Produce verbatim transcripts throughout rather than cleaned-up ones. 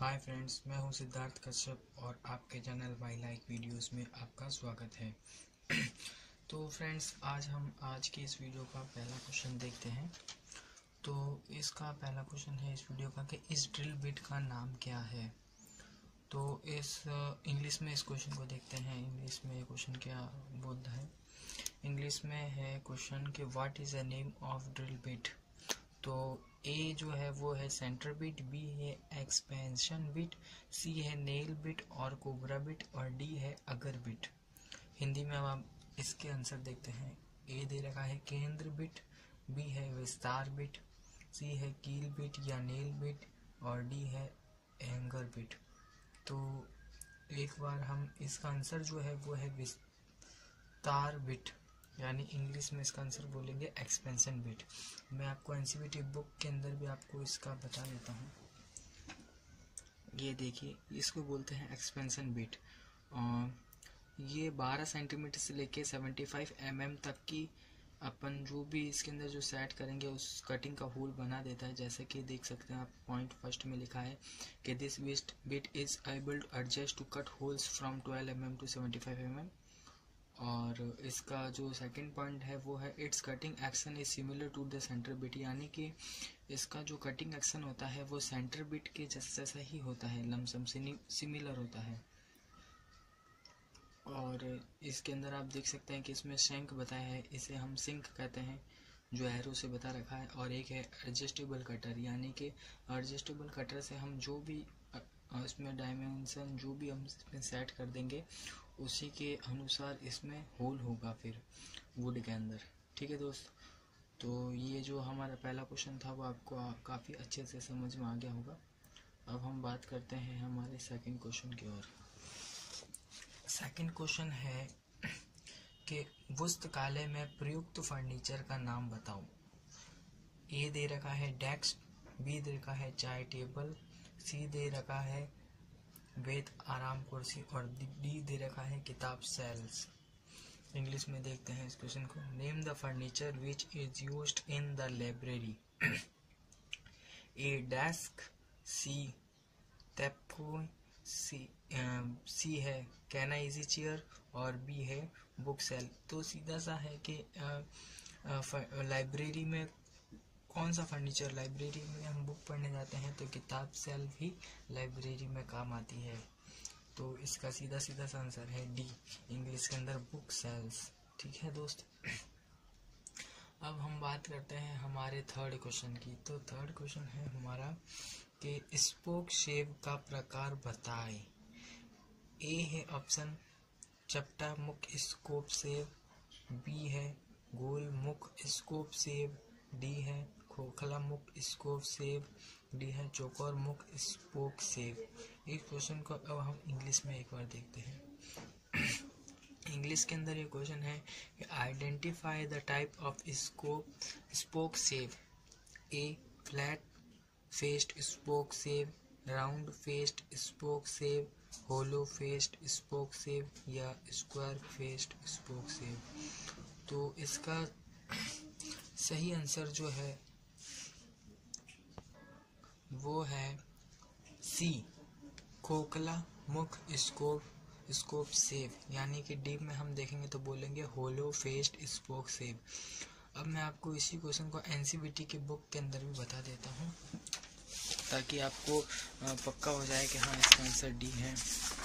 Hi friends, मैं हूं सिद्धार्थ कश्यप और आपके चैनल माई लाइक वीडियोस में आपका स्वागत है। तो फ्रेंड्स, आज हम आज की इस वीडियो का पहला क्वेश्चन देखते हैं। तो इसका पहला क्वेश्चन है इस वीडियो का कि इस ड्रिल बिट का नाम क्या है। तो इस इंग्लिश में इस क्वेश्चन को देखते हैं। इंग्लिश में ये क्वेश्चन क्या बोलता है। इंग्लिश में है क्वेश्चन कि what is the name of drill bit. तो ए जो है वो है सेंटर बिट, बी है एक्सपेंशन बिट, सी है नेल बिट और कोबरा बिट और डी है अगर बिट। हिंदी में अब आप इसके आंसर देखते हैं। ए दे रखा है केंद्र बिट, बी है विस्तार बिट, सी है कील बिट या नेल बिट और डी है एंगर बिट। तो एक बार हम इसका आंसर जो है वो है विस्तार बिट, यानी इंग्लिश में इसका आंसर बोलेंगे एक्सपेंशन बिट। मैं आपको एनसीईआरटी बुक के अंदर भी आपको इसका बता देता हूँ। ये देखिए, इसको बोलते हैं एक्सपेंशन बिट। ये बारह सेंटीमीटर से लेके पचहत्तर एम एम तक की अपन जो भी इसके अंदर जो सेट करेंगे उस कटिंग का होल बना देता है। जैसे कि देख सकते हैं आप, पॉइंट फर्स्ट में लिखा है कि this bit is able to adjust to cut holes from twelve M M to पचहत्तर एम एम। और इसका जो सेकंड पॉइंट है वो है it's cutting action is similar to the centre bit, यानी कि इसका जो कटिंग एक्शन होता है वो सेंटर बिट के जैसा ही होता है, लमसम सिमिलर होता है। और इसके अंदर आप देख सकते हैं कि इसमें शंक बताया है, इसे हम सिंक कहते हैं जो एरो से बता रखा है। और एक है एडजस्टेबल कटर, यानी कि एडजस्टेबल कटर से हम जो भी इसमें डायमेंशन जो भी हम इसमें सेट कर देंगे उसी के अनुसार इसमें होल होगा फिर वुड के अंदर। ठीक है दोस्त, तो ये जो हमारा पहला क्वेश्चन था वो आपको काफ़ी अच्छे से समझ में आ गया होगा। अब हम बात करते हैं हमारे सेकंड क्वेश्चन की ओर। सेकंड क्वेश्चन है कि पुस्तकालय में प्रयुक्त फर्नीचर का नाम बताओ। ए दे रखा है डेस्क, बी दे रखा है चाय टेबल, सी दे रखा है वेद आराम कुर्सी और डी दे रखा है किताब सेल्स। इंग्लिश में देखते हैं इस क्वेश्चन को। Name the furniture which is used in the library. A desk, C teapoy, C C है कैना इजी चेयर और बी है बुक सेल। तो सीधा सा है कि लाइब्रेरी में कौन सा फर्नीचर, लाइब्रेरी में हम बुक पढ़ने जाते हैं तो किताब सेल भी लाइब्रेरी में काम आती है। तो इसका सीधा सीधा सा आंसर है डी, इंग्लिश के अंदर बुक सेल्स। ठीक है दोस्त, अब हम बात करते हैं हमारे थर्ड क्वेश्चन की। तो थर्ड क्वेश्चन है हमारा कि स्पोक शेप का प्रकार बताएं। ए है ऑप्शन चपटा मुख स्कोप सेव, बी है गोल मुख स्कोप सेव, डी है खोखला मुख स्कोप सेव, डी है चौकोर मुख स्पोक सेव। इस क्वेश्चन को अब हम इंग्लिश में एक बार देखते हैं। इंग्लिश के अंदर ये क्वेश्चन है कि identify the type of scope spokeshave. A flat faced spokeshave, round faced spokeshave, hollow faced spokeshave या स्क्वायर फेस्ड स्पोक सेव। तो इसका सही आंसर जो है वो है सी, खोखला मुख स्कोप स्कोप सेव, यानी कि डी में हम देखेंगे तो बोलेंगे होलो फेस्ड स्पोक सेव। अब मैं आपको इसी क्वेश्चन को एनसीईआरटी की बुक के अंदर भी बता देता हूँ ताकि आपको पक्का हो जाए कि हाँ इसका आंसर डी है।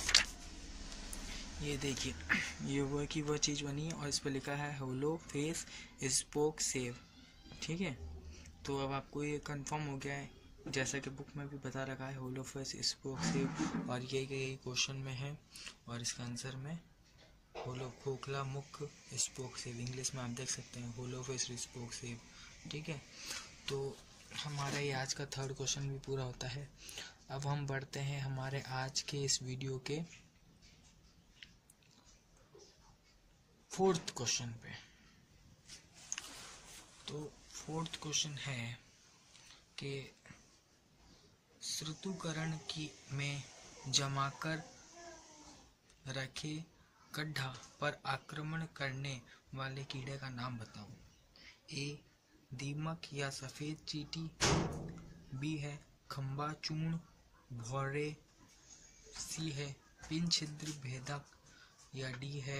ये देखिए, ये वो की वो चीज़ बनी है और इस पर लिखा है होलो फेस स्पोक सेव। ठीक है, तो अब आपको ये कंफर्म हो गया है, जैसा कि बुक में भी बता रखा है होलो फेस स्पोक सेव, और ये यही क्वेश्चन में है और इसका आंसर में होलो खोखला मुख स्पोक सेव। इंग्लिश में आप देख सकते हैं होलो फेस स्पोक सेव। ठीक है, तो हमारा ये आज का थर्ड क्वेश्चन भी पूरा होता है। अब हम बढ़ते हैं हमारे आज के इस वीडियो के फोर्थ क्वेश्चन पे। तो फोर्थ क्वेश्चन है कि ऋतुकरण की में जमाकर रखे गड्ढा पर आक्रमण करने वाले कीड़े का नाम बताओ। ए दीमक या सफेद चींटी, बी है खंबा चूर्ण, भौरे, सी है पिन छिद्र भेदक, या डी है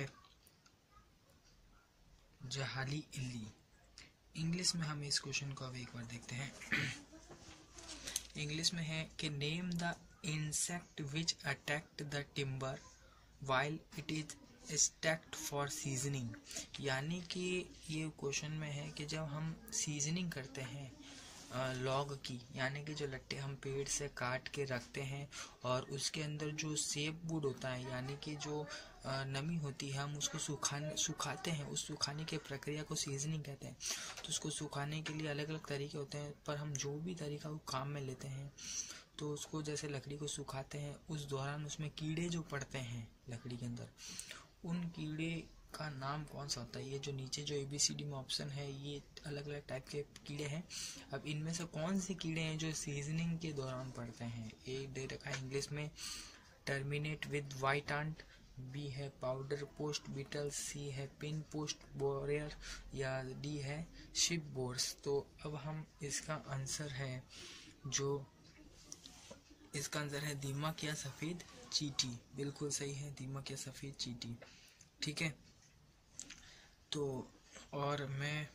जहाली इल्ली। इंग्लिश में हम इस क्वेश्चन को अब एक बार देखते हैं। इंग्लिश में है कि name the insect which attacked the timber while it is stacked for seasoning. यानी कि ये क्वेश्चन में है कि जब हम सीजनिंग करते हैं लॉग की, यानी कि जो लट्टे हम पेड़ से काट के रखते हैं और उसके अंदर जो सेप वुड होता है, यानी कि जो नमी होती है, हम उसको सुखाने सुखाते हैं, उस सुखाने की प्रक्रिया को सीजनिंग कहते हैं। तो उसको सुखाने के लिए अलग अलग तरीके होते हैं, पर हम जो भी तरीका वो काम में लेते हैं, तो उसको जैसे लकड़ी को सुखाते हैं, उस दौरान उसमें कीड़े जो पड़ते हैं लकड़ी के अंदर, उन कीड़े का नाम कौन सा होता है। ये जो नीचे जो ए बी सी डी में ऑप्शन है, ये अलग अलग टाइप के कीड़े हैं। अब इनमें से कौन से कीड़े हैं जो सीजनिंग के दौरान पड़ते हैं। ए दे रखा है इंग्लिश में termite with white ant, B है पाउडर पोस्ट बीटल, सी है पिन पोस्ट बोरियर, या डी है शिप बोर्स। तो अब हम इसका आंसर है जो इसका आंसर है दीमक या सफ़ेद चींटी। बिल्कुल सही है, दीमक या सफ़ेद चींटी। ठीक है, तो और मैं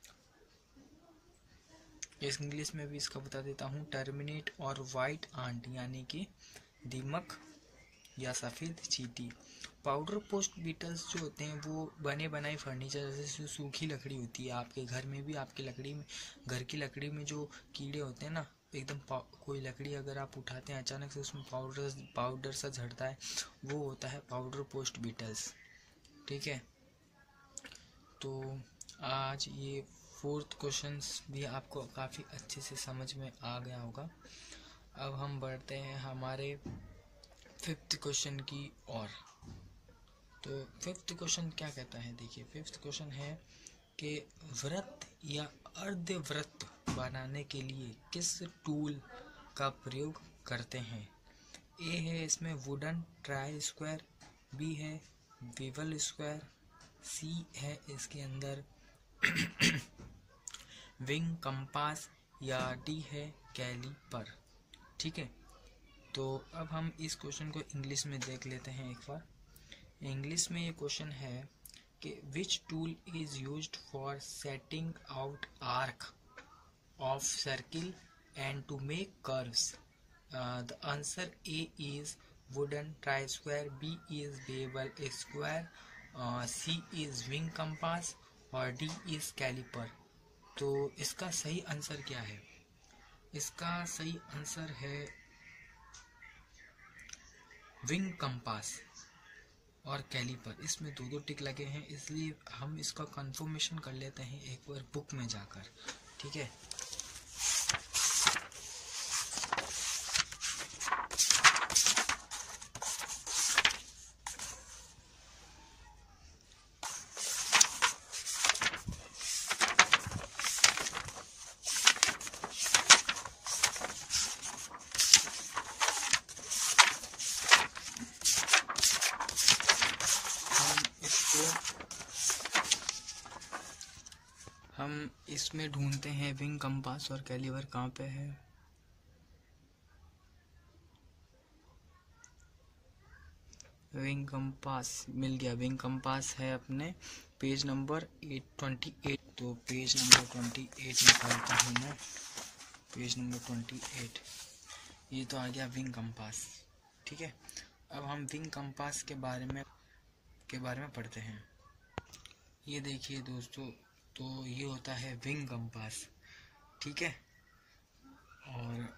इस इंग्लिश में भी इसका बता देता हूँ, टर्मिनेट और वाइट आंट यानी कि दीमक या सफ़ेद चींटी। पाउडर पोस्ट बीटल्स जो होते हैं वो बने बनाए फर्नीचर, जैसे सूखी लकड़ी होती है आपके घर में भी, आपकी लकड़ी में, घर की लकड़ी में जो कीड़े होते हैं ना, एकदम कोई लकड़ी अगर आप उठाते हैं अचानक से उसमें पाउडर पाउडर सा झड़ता है, वो होता है पाउडर पोस्ट बीटल्स। ठीक है, तो आज ये फोर्थ क्वेश्चंस भी आपको काफ़ी अच्छे से समझ में आ गया होगा। अब हम बढ़ते हैं हमारे फिफ्थ क्वेश्चन की ओर। तो फिफ्थ क्वेश्चन क्या कहता है, देखिए फिफ्थ क्वेश्चन है कि वृत्त या अर्धवृत्त बनाने के लिए किस टूल का प्रयोग करते हैं। ए है इसमें वुडन ट्राई स्क्वायर, बी है बेवल स्क्वायर, सी है इसके अंदर विंग कंपास, या डी है कैलीपर। ठीक है, तो अब हम इस क्वेश्चन को इंग्लिश में देख लेते हैं एक बार। इंग्लिश में ये क्वेश्चन है कि which tool is used for setting out arc of circle and to make curves. The answer A is wooden try square, B is bevel square, C is wing compass और D is calliper. तो इसका सही answer क्या है। इसका सही answer है wing compass और कैलिपर। इसमें दो दो टिक लगे हैं, इसलिए हम इसका कंफर्मेशन कर लेते हैं एक बार बुक में जाकर। ठीक है, हम इसमें ढूंढते हैं विंग कंपास और कैलिपर कहाँ पे है। विंग कंपास मिल गया, विंग कंपास है अपने page number eight twenty eight. तो पेज नंबर ट्वेंटी एट निकालता हूँ मैं, पेज नंबर ट्वेंटी एट, ये तो आ गया विंग कंपास। ठीक है, अब हम विंग कंपास के बारे में के बारे में पढ़ते हैं। ये देखिए दोस्तों, तो ये होता है विंग कंपास। ठीक है, और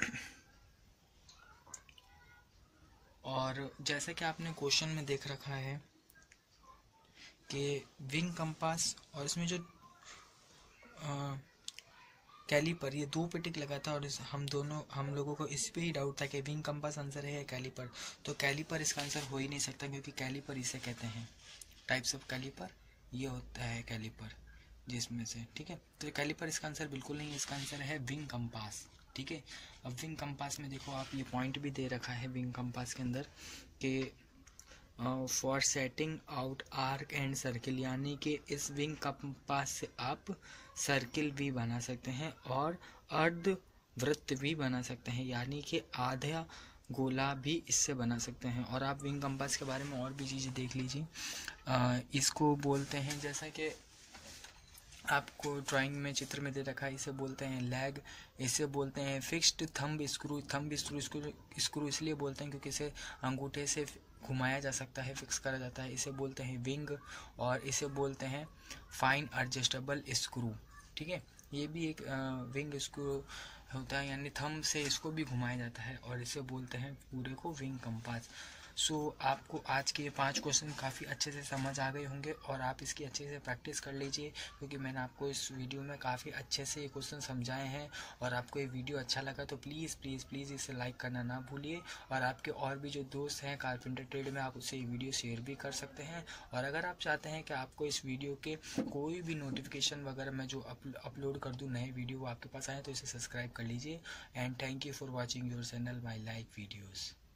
और जैसे कि आपने क्वेश्चन में देख रखा है कि विंग कंपास और इसमें जो आ, कैलिपर, ये दो पे टिक लगा था और इस, हम दोनों हम लोगों को इस पे ही डाउट था कि विंग कंपास आंसर है या कैलिपर। तो कैलिपर इसका आंसर हो ही नहीं सकता, क्योंकि कैलिपर इसे कहते हैं, टाइप्स ऑफ कैलिपर ये होता है कैलिपर जिसमें से। ठीक है, तो कैलिपर इसका आंसर बिल्कुल नहीं है, इसका आंसर है विंग कंपास। ठीक है, अब विंग कंपास में देखो आप, ये पॉइंट भी दे रखा है विंग कंपास के अंदर कि for setting out arc and circle, यानी कि इस विंग कंपास से आप सर्किल भी बना सकते हैं और अर्ध वृत्त भी बना सकते हैं, यानी कि आधा गोला भी इससे बना सकते हैं। और आप विंग कंपास के बारे में और भी चीज़ें देख लीजिए। इसको बोलते हैं, जैसा कि आपको ड्राइंग में चित्र में दे रखा है, इसे बोलते हैं लैग, इसे बोलते हैं fixed thumb screw. Thumb screw screw इसलिए बोलते हैं क्योंकि इसे अंगूठे से घुमाया जा सकता है, फिक्स करा जाता है। इसे बोलते हैं विंग, और इसे बोलते हैं फाइन एडजस्टेबल स्क्रू। ठीक है, ये भी एक विंग स्क्रू होता है, यानी थंब से इसको भी घुमाया जाता है, और इसे बोलते हैं पूरे को विंग कंपास। सो so, आपको आज के ये पांच क्वेश्चन काफ़ी अच्छे से समझ आ गए होंगे, और आप इसकी अच्छे से प्रैक्टिस कर लीजिए, क्योंकि मैंने आपको इस वीडियो में काफ़ी अच्छे से ये क्वेश्चन समझाए हैं। और आपको ये वीडियो अच्छा लगा तो प्लीज़ प्लीज़ प्लीज़ इसे लाइक करना ना भूलिए, और आपके और भी जो दोस्त हैं कारपेंटर ट्रेड में, आप उससे ये वीडियो शेयर भी कर सकते हैं। और अगर आप चाहते हैं कि आपको इस वीडियो के कोई भी नोटिफिकेशन वगैरह मैं जो अपलोड कर दूँ नए वीडियो वो आपके पास आए, तो इसे सब्सक्राइब कर लीजिए। And thank you for watching your channel my like videos.